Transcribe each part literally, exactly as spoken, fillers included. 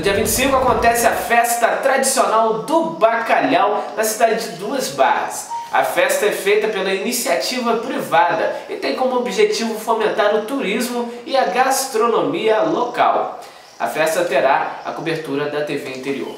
dia vinte e cinco acontece a festa tradicional do bacalhau na cidade de Duas Barras. A festa é feita pela iniciativa privada e tem como objetivo fomentar o turismo e a gastronomia local. A festa terá a cobertura da T V Interior.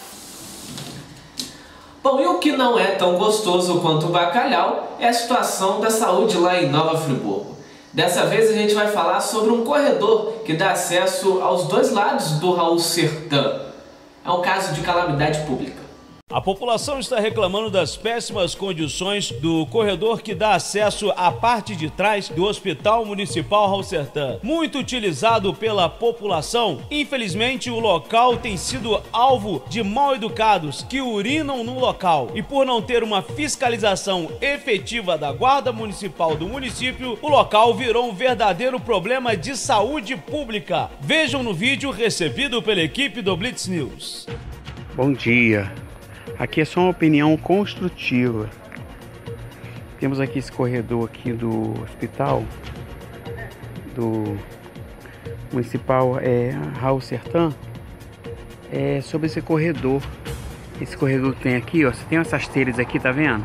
Bom, e o que não é tão gostoso quanto o bacalhau é a situação da saúde lá em Nova Friburgo. Dessa vez a gente vai falar sobre um corredor que dá acesso aos dois lados do Raul Sertã. É um caso de calamidade pública. A população está reclamando das péssimas condições do corredor que dá acesso à parte de trás do Hospital Municipal Raul Sertã. Muito utilizado pela população, infelizmente o local tem sido alvo de mal-educados que urinam no local. E por não ter uma fiscalização efetiva da Guarda Municipal do município, o local virou um verdadeiro problema de saúde pública. Vejam no vídeo recebido pela equipe do Blitz News. Bom dia. Aqui é só uma opinião construtiva. Temos aqui esse corredor aqui do hospital do municipal é, Raul Sertã. É sobre esse corredor. Esse corredor que tem aqui, ó. Você tem essas telhas aqui, tá vendo?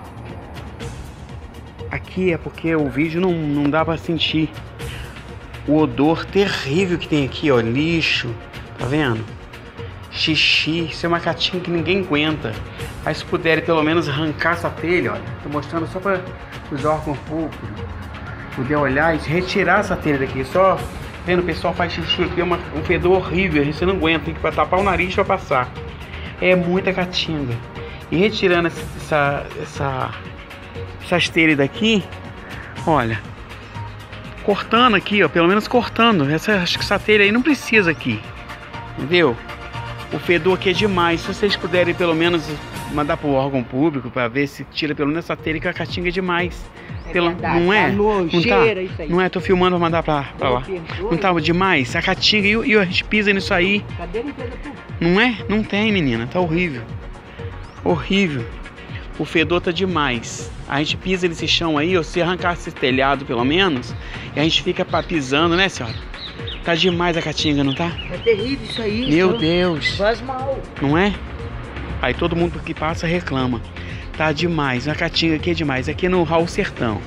Aqui é porque o vídeo não, não dá pra sentir o odor terrível que tem aqui, ó. Lixo, tá vendo? Xixi, isso é uma catinha que ninguém aguenta. Aí se puderem pelo menos arrancar essa telha, olha, tô mostrando só para os órgãos públicos poder olhar e retirar essa telha daqui. Só vendo o pessoal faz xixi aqui, é uma, um fedor horrível, a gente não aguenta, tem que tapar o nariz para passar. É muita catinga. E retirando essa, essa, essas telhas daqui, olha, cortando aqui, ó, pelo menos cortando. Essa, acho que essa telha aí não precisa aqui, entendeu? O fedor aqui é demais. Se vocês puderem pelo menos mandar para o órgão público para ver se tira pelo menos essa telha, que a caatinga é demais. É pelo, verdade, não é? Tá nojeira, não tá? Isso aí. Não é? Tô filmando para mandar para lá. Não tá demais? A caatinga e, e a gente pisa nisso aí. Cadê a limpeza pública? Não é? Não tem, menina. Tá horrível. Horrível. O fedor tá demais. A gente pisa nesse chão aí, ou se arrancar esse telhado pelo menos, e a gente fica pisando, né, senhora? Tá demais a caatinga, não tá? É terrível isso aí. Meu então, Deus. Faz mal. Não é? Aí todo mundo que passa reclama. Tá demais. A caatinga aqui é demais. Aqui no Raul Sertão.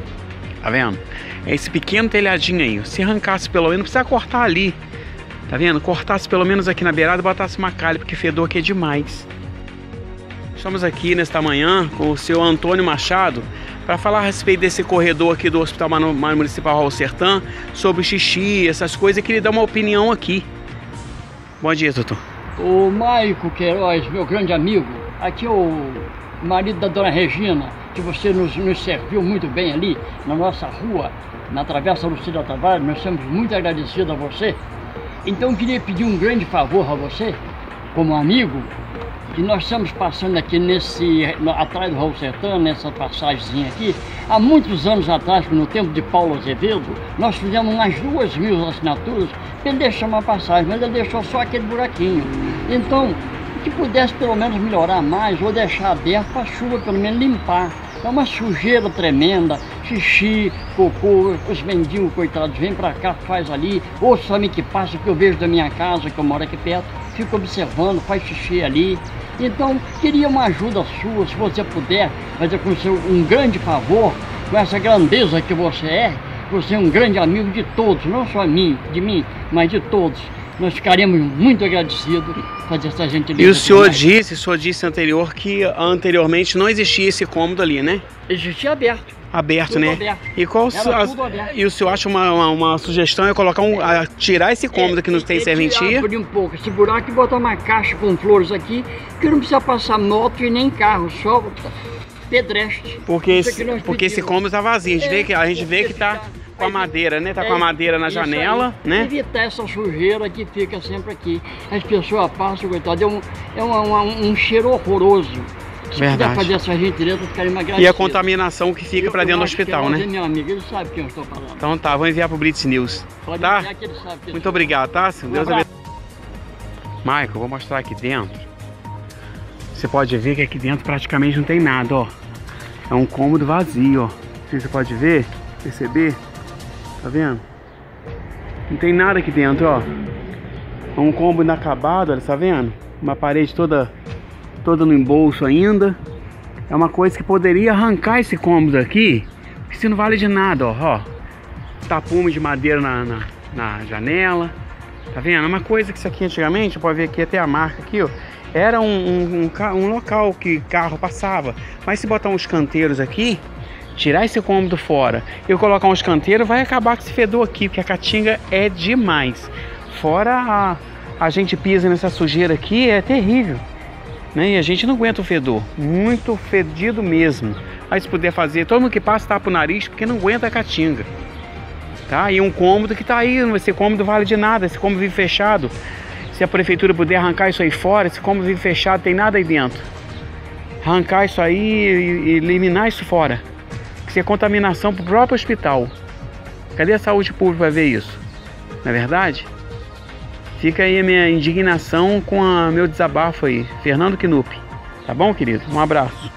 Tá vendo? É esse pequeno telhadinho aí. Se arrancasse pelo menos, não precisa cortar ali. Tá vendo? Cortasse pelo menos aqui na beirada e botasse uma calha, porque fedor aqui é demais. Estamos aqui nesta manhã com o seu Antônio Machado para falar a respeito desse corredor aqui do Hospital Municipal Raul Sertã, sobre xixi, essas coisas, que ele dá uma opinião aqui. Bom dia, doutor. O Maico Queiroz, meu grande amigo, aqui é o marido da dona Regina, que você nos, nos serviu muito bem ali na nossa rua, na Travessa Lucília Tavares. Nós somos muito agradecidos a você. Então eu queria pedir um grande favor a você, como amigo, que nós estamos passando aqui nesse, atrás do Raul Sertã, nessa passagemzinha aqui, há muitos anos atrás, no tempo de Paulo Azevedo, nós fizemos umas duas mil assinaturas para ele deixar uma passagem, mas ele deixou só aquele buraquinho. Então, que pudesse pelo menos melhorar mais, ou deixar aberto para a chuva pelo menos limpar. É uma sujeira tremenda, xixi, cocô, os mendigos coitados vêm para cá, faz ali, ou só me que passa, que eu vejo da minha casa, que eu moro aqui perto, fico observando, faz xixi ali. Então, queria uma ajuda sua, se você puder fazer com seu um grande favor, com essa grandeza que você é. Você é um grande amigo de todos, não só mim, de mim, mas de todos. Nós ficaremos muito agradecidos por fazer essa gentileza. E o senhor disse, o senhor disse anterior que anteriormente não existia esse cômodo ali, né? Existia aberto. Aberto, tudo né? Aberto. E qual a, e o senhor acha uma, uma, uma sugestão é colocar um, a, tirar esse cômodo é, que não tem serventia? Abrir um pouco esse buraco e botar uma caixa com flores aqui, que não precisa passar moto e nem carro, só pedestre. Porque esse, porque esse cômodo está vazio, a gente, é, vê que, a gente vê que tá com a madeira, né? Tá é, com a madeira na janela, aí, né? Evitar essa sujeira que fica sempre aqui. As pessoas passam, coitado, é um, é um, um, um cheiro horroroso. Se verdade. Puder fazer essa gentileza, ficaria uma agradecida. E a contaminação que fica para dentro do hospital, né? É meu amigo, ele sabe quem eu estou falando. Então tá, vou enviar pro Blitz News. Pode tá? enviar que ele sabe que Muito obrigado, tá? Um Deus abençoe. Michael, vou mostrar aqui dentro. Você pode ver que aqui dentro praticamente não tem nada, ó. É um cômodo vazio, ó. Você pode ver, perceber? Tá vendo? Não tem nada aqui dentro, ó. É um cômodo inacabado, olha, tá vendo? Uma parede toda, toda no embolso ainda. É uma coisa que poderia arrancar esse cômodo aqui, que isso não vale de nada, ó. ó. Tapume de madeira na, na, na janela. Tá vendo? É uma coisa que isso aqui antigamente, pode ver aqui até a marca aqui, ó. Era um, um, um, um local que carro passava. Mas se botar uns canteiros aqui, tirar esse cômodo fora e eu colocar uns canteiros, vai acabar com esse fedor aqui, porque a caatinga é demais. Fora a, a gente pisa nessa sujeira aqui, é terrível, né? E a gente não aguenta o fedor, muito fedido mesmo. Aí se puder fazer, todo mundo que passa tapa o nariz, porque não aguenta a caatinga. Tá? E um cômodo que tá aí, esse cômodo vale de nada, esse cômodo vive fechado. Se a prefeitura puder arrancar isso aí fora, esse cômodo vive fechado, tem nada aí dentro. Arrancar isso aí e eliminar isso fora. Isso é contaminação para o próprio hospital. Cadê a saúde pública para ver isso? Não é verdade? Fica aí a minha indignação com o meu desabafo aí. Fernando Knupp. Tá bom, querido? Um abraço.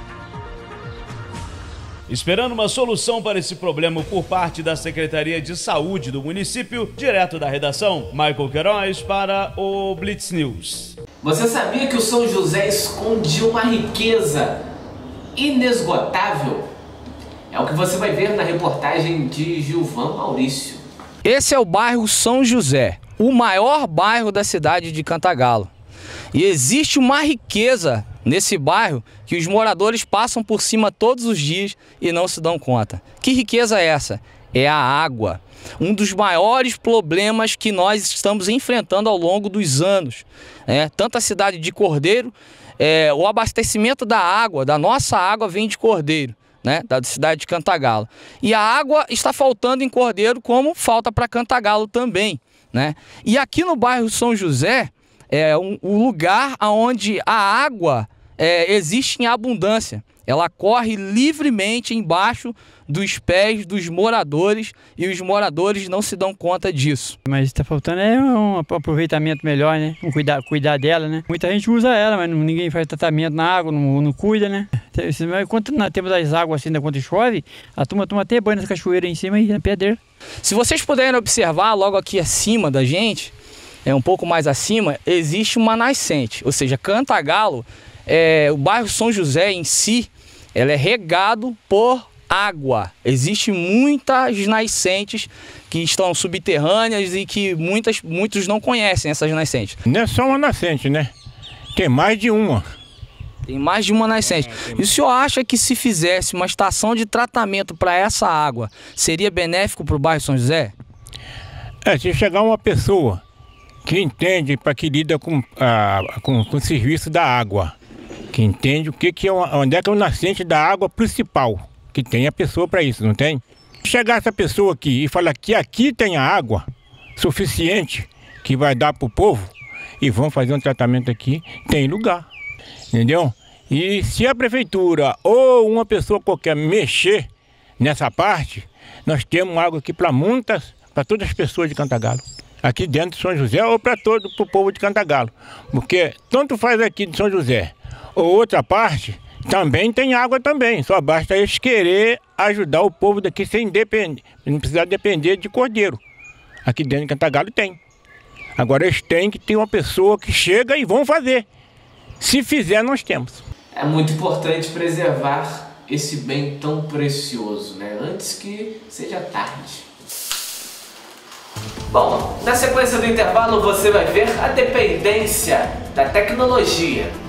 Esperando uma solução para esse problema por parte da Secretaria de Saúde do município, direto da redação, Michael Queiroz para o Blitz News. Você sabia que o São José esconde uma riqueza inesgotável? É o que você vai ver na reportagem de Gilvan Maurício. Esse é o bairro São José, o maior bairro da cidade de Cantagalo. E existe uma riqueza nesse bairro que os moradores passam por cima todos os dias e não se dão conta. Que riqueza é essa? É a água. Um dos maiores problemas que nós estamos enfrentando ao longo dos anos. É, tanto a cidade de Cordeiro, é, o abastecimento da água, da nossa água vem de Cordeiro, né, da cidade de Cantagalo. E a água está faltando em Cordeiro, como falta para Cantagalo também, né? E aqui no bairro São José, é um, um lugar onde a água é, existe em abundância. Ela corre livremente embaixo dos pés dos moradores e os moradores não se dão conta disso. Mas está faltando é um aproveitamento melhor, né? Um cuidar, cuidar dela, né? Muita gente usa ela, mas ninguém faz tratamento na água, não, não cuida, né? Quando nós temos as águas assim, quando chove, a turma toma até banho nessa cachoeira em cima e na pedra. Se vocês puderem observar logo aqui acima da gente, é um pouco mais acima, existe uma nascente, ou seja, Cantagalo, é, o bairro São José em si, ela é regado por água. Existem muitas nascentes que estão subterrâneas e que muitas, muitos não conhecem essas nascentes. Não é só uma nascente, né? Tem mais de uma. Tem mais de uma nascente. É, e o senhor acha que se fizesse uma estação de tratamento para essa água, seria benéfico para o bairro São José? É, se chegar uma pessoa que entende, para que lida com, a, com, com o serviço da água, que entende o que, que é uma, onde é que é o nascente da água principal, que tem a pessoa para isso, não tem? Chegar essa pessoa aqui e falar que aqui tem a água suficiente que vai dar para o povo e vão fazer um tratamento aqui, tem lugar, entendeu? E se a prefeitura ou uma pessoa qualquer mexer nessa parte, nós temos água aqui para muitas, para todas as pessoas de Cantagalo. Aqui dentro de São José ou para todo o povo de Cantagalo. Porque tanto faz aqui de São José ou outra parte, também tem água também. Só basta eles querer ajudar o povo daqui sem depender, não precisar depender de Cordeiro. Aqui dentro de Cantagalo tem. Agora eles têm que ter uma pessoa que chega e vão fazer. Se fizer, nós temos. É muito importante preservar esse bem tão precioso, né? Antes que seja tarde. Bom, na sequência do intervalo você vai ver a dependência da tecnologia